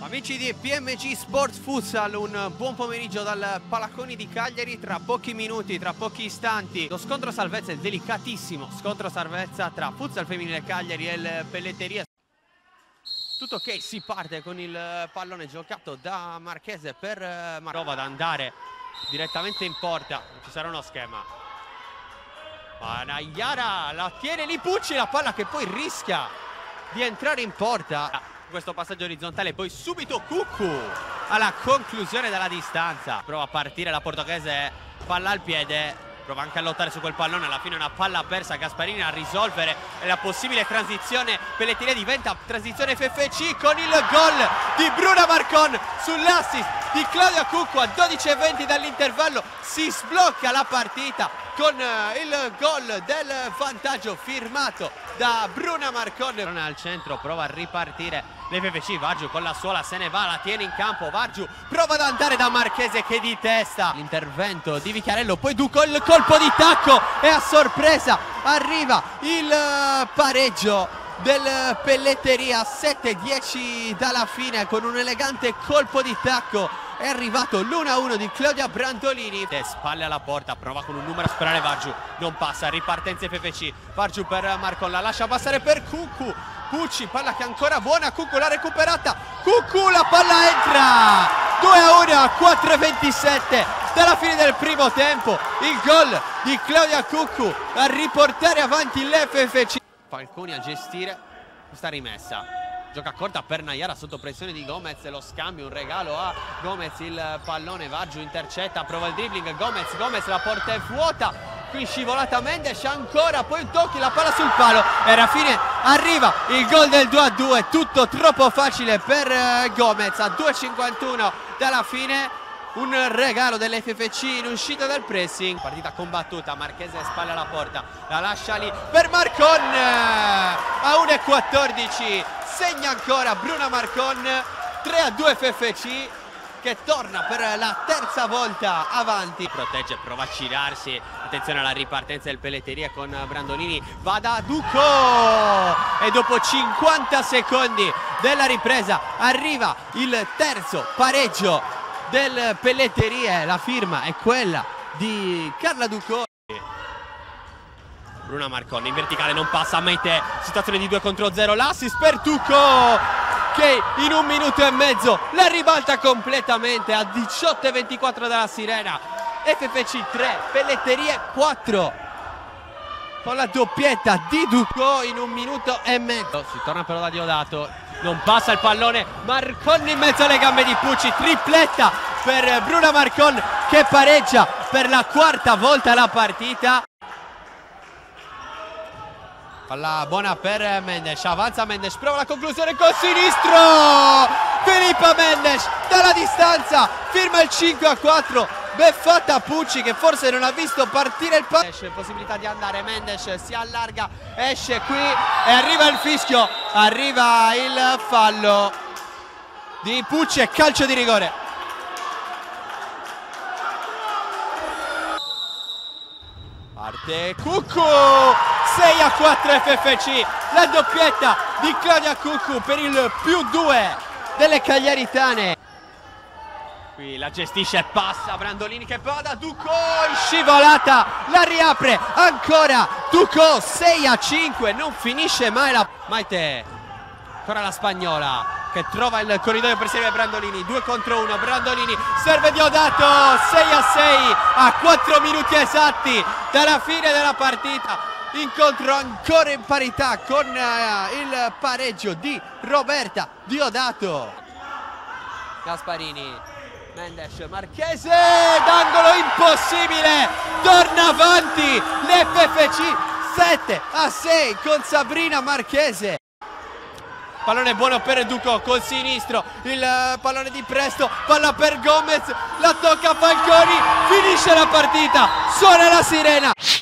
Amici di PMG Sports Futsal, un buon pomeriggio dal Palacconi di Cagliari. Tra pochi minuti, tra pochi istanti, lo scontro salvezza, il delicatissimo scontro salvezza tra Futsal Femminile Cagliari e il Pelletteria. Tutto ok, si parte con il pallone giocato da Marchese per prova ad andare direttamente in porta. Ci sarà uno schema. Naiara la tiene lì Pucci, la palla che poi rischia di entrare in porta. Questo passaggio orizzontale, poi subito Cuccu alla conclusione della distanza. Prova a partire la portoghese, palla al piede, prova anche a lottare su quel pallone. Alla fine una palla persa, Gasparini a risolvere la possibile transizione. Pelletteria diventa transizione FFC con il gol di Bruna Marcon sull'assist di Claudia Cuccu a 12:20 dall'intervallo. Si sblocca la partita con il gol del vantaggio firmato da Bruna Marcon. Al centro prova a ripartire l'FFC, Vargiu con la suola se ne va, la tiene in campo, Vargiu prova ad andare da Marchese che di testa. L'intervento di Vicchiarello, poi Duco il colpo di tacco e a sorpresa arriva il pareggio del Pelletteria. 7-10 dalla fine con un elegante colpo di tacco. È arrivato l'1-1 di Claudia Brandolini. Spalle alla porta, prova con un numero a sperare Vargiu, non passa, ripartenza FFC. Vargiu per Marcon, la lascia passare per Cuccu. Pucci, palla che è ancora buona, Cuccu l'ha recuperata. Cuccu, la palla entra! 2-1 a 4:27 dalla fine del primo tempo. Il gol di Claudia Cuccu a riportare avanti l'FFC. Falconi a gestire questa rimessa. Gioca corta per Naiara sotto pressione di Gomez, lo scambio, un regalo a Gomez, il pallone, Vargiu intercetta, prova il dribbling, Gomez, la porta è vuota, qui scivolata Mendes, ancora, poi tocchi la palla sul palo e alla fine arriva il gol del 2-2, tutto troppo facile per Gomez a 2:51 dalla fine. Un regalo dell'FFC in uscita dal pressing. Partita combattuta, Marchese spalle alla porta, la lascia lì per Marcon a 1:14. Segna ancora Bruna Marcon, 3-2 FFC che torna per la terza volta avanti. Protegge, prova a girarsi, attenzione alla ripartenza del Pelletteria con Brandolini, va da Duco e dopo 50 secondi della ripresa arriva il terzo pareggio del Pelletteria. La firma è quella di Carla Duco. Bruna Marcon in verticale, non passa, Maite, situazione di 2 contro 0, l'assist per Duco che in 1 minuto e mezzo la ribalta completamente a 18:24 dalla sirena. FFC 3, Pelletteria 4 con la doppietta di Duco in 1 minuto e mezzo. Si torna però da Diodato, non passa il pallone, Marcon in mezzo alle gambe di Pucci, tripletta per Bruna Marcon che pareggia per la quarta volta la partita. Palla buona per Mendes, avanza Mendes, prova la conclusione col sinistro, Filippa Mendes dalla distanza, firma il 5-4, beffata Pucci che forse non ha visto partire il pallone. Possibilità di andare, Mendes si allarga, esce qui e arriva il fischio, arriva il fallo di Pucci e calcio di rigore. Parte Cuccu, 6-4 FFC, la doppietta di Claudia Cuccu per il +2 delle cagliaritane. Qui la gestisce e passa Brandolini che va da Duco in scivolata, la riapre ancora Duco, 6-5, non finisce mai la Maite, ancora la spagnola che trova il corridoio per seguire Brandolini, 2 contro 1, Brandolini serve Diodato, 6-6 a 4 minuti esatti dalla fine della partita. Incontro ancora in parità con il pareggio di Roberta Diodato. Gasparini, Mendes, Marchese, d'angolo impossibile, torna avanti l'FFC 7-6 con Sabrina Marchese. Pallone buono per Duco col sinistro, il pallone di Presto, palla per Gomez, la tocca Falconi, finisce la partita, suona la sirena.